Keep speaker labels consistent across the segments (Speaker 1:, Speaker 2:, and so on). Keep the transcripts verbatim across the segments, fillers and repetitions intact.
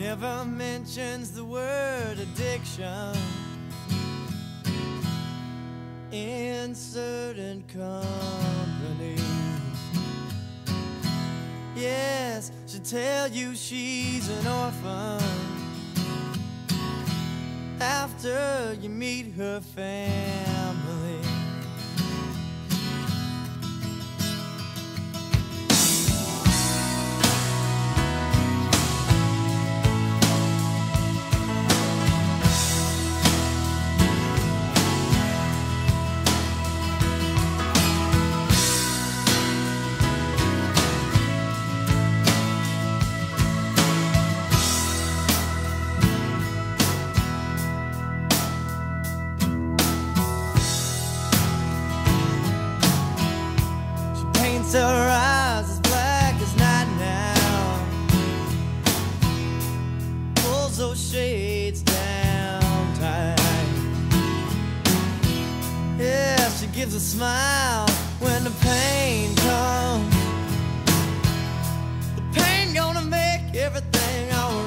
Speaker 1: never mentions the word addiction in certain company. Yes, she'll tell you she's an orphan after you meet her family. Her eyes as black as night now, pulls those shades down tight. Yeah, she gives a smile when the pain comes. The pain gonna make everything alright.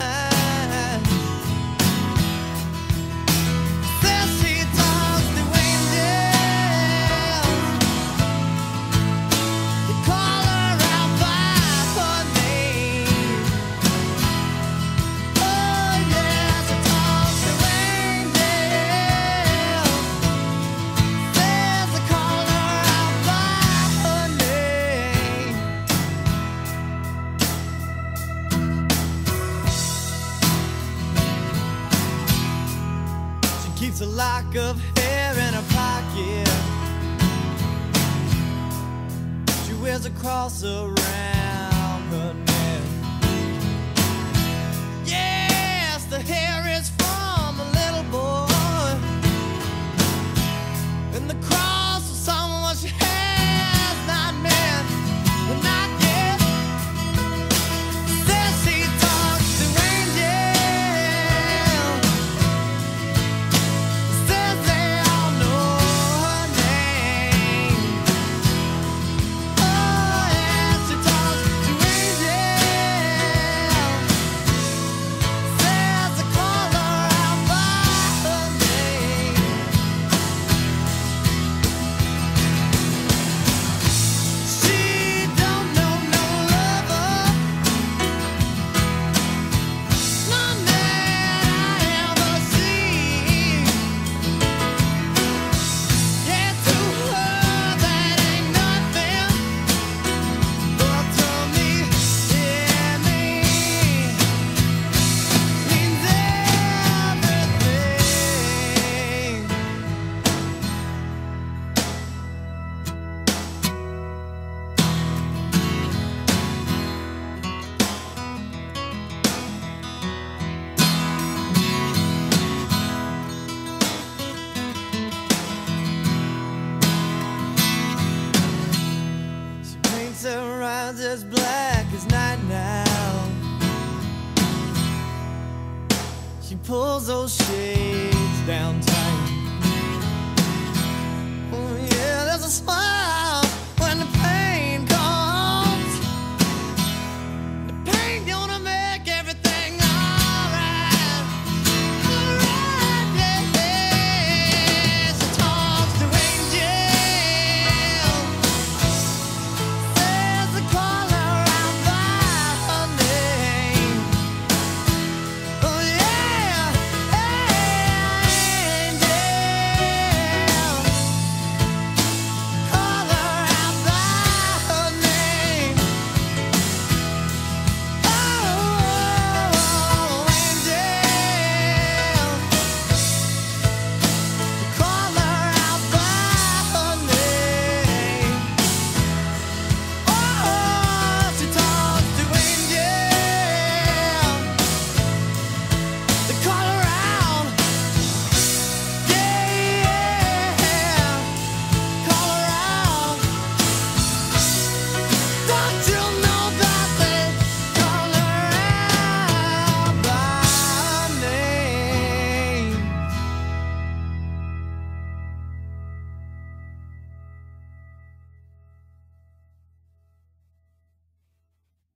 Speaker 1: Keeps a lock of hair in her pocket. She wears a cross around her neck. Yes, the hair is from a little boy, and the cross is someone she has not met, but not yet. Says she talks to angels. Her eyes as black as night now. She pulls those shades down tight. Oh yeah, there's a smile